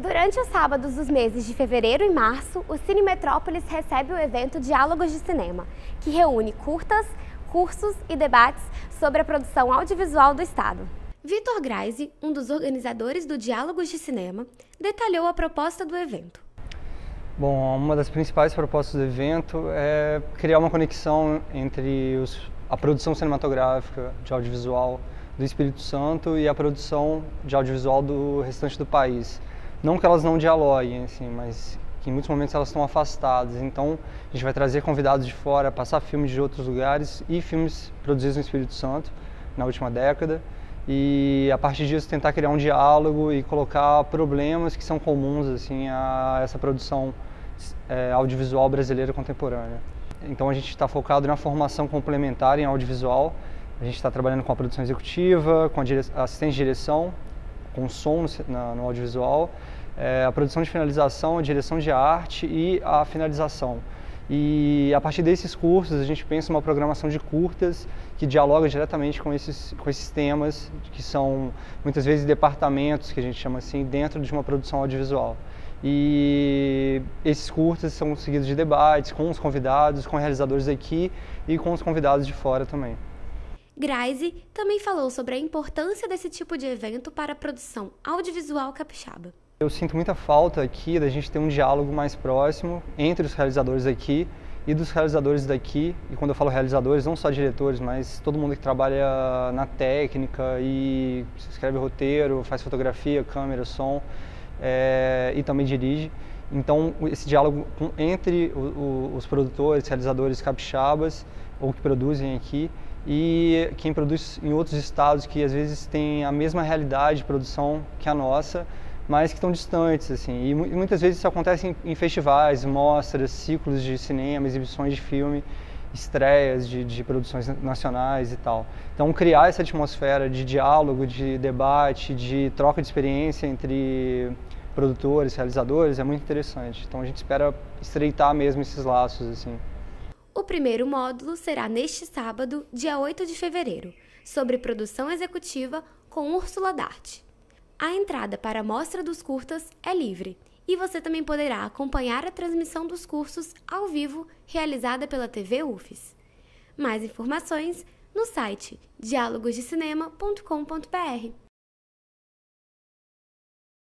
Durante os sábados dos meses de fevereiro e março, o Cine Metrópolis recebe o evento Diálogos de Cinema, que reúne curtas, cursos e debates sobre a produção audiovisual do Estado. Vitor Grazi, um dos organizadores do Diálogos de Cinema, detalhou a proposta do evento. Bom, uma das principais propostas do evento é criar uma conexão entre a produção cinematográfica de audiovisual do Espírito Santo e a produção de audiovisual do restante do país. Não que elas não dialoguem, assim, mas que em muitos momentos elas estão afastadas. Então, a gente vai trazer convidados de fora, passar filmes de outros lugares e filmes produzidos no Espírito Santo na última década. E, a partir disso, tentar criar um diálogo e colocar problemas que são comuns assim, a essa produção audiovisual brasileira contemporânea. Então, a gente está focado na formação complementar em audiovisual. A gente está trabalhando com a produção executiva, com a assistente de direção, com som no audiovisual, a produção de finalização, a direção de arte e a finalização. E a partir desses cursos a gente pensa uma programação de curtas que dialoga diretamente com esses temas, que são muitas vezes departamentos, que a gente chama assim, dentro de uma produção audiovisual. E esses curtas são seguidos de debates com os convidados, com realizadores aqui e com os convidados de fora também. Grazi também falou sobre a importância desse tipo de evento para a produção audiovisual capixaba. Eu sinto muita falta aqui da gente ter um diálogo mais próximo entre os realizadores aqui e dos realizadores daqui. E quando eu falo realizadores, não só diretores, mas todo mundo que trabalha na técnica e escreve roteiro, faz fotografia, câmera, som e também dirige. Então, esse diálogo entre os produtores, realizadores capixabas ou que produzem aqui e quem produz em outros estados que às vezes tem a mesma realidade de produção que a nossa, mas que estão distantes, assim. E muitas vezes isso acontece em festivais, mostras, ciclos de cinema, exibições de filme, estreias de produções nacionais e tal. Então, criar essa atmosfera de diálogo, de debate, de troca de experiência entre produtores, realizadores é muito interessante. Então, a gente espera estreitar mesmo esses laços, assim. O primeiro módulo será neste sábado, dia 8 de fevereiro, sobre produção executiva com Úrsula Dart. A entrada para a mostra dos curtas é livre e você também poderá acompanhar a transmissão dos cursos ao vivo realizada pela TV UFES. Mais informações no site dialogosdecinema.com.br.